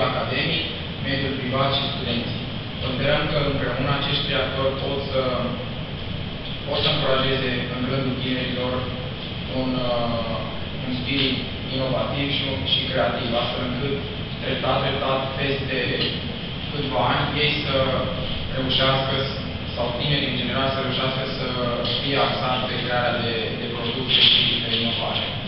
academic, mediul privat și studenții. Considerăm că împreună acești trei actori pot să încurajeze în rândul tinerilor un spirit inovativ și creativ, astfel încât treptat, peste câțiva ani, ei să reușească, sau tinerii în general, să reușească să fie axați pe crearea de produse și de inovare.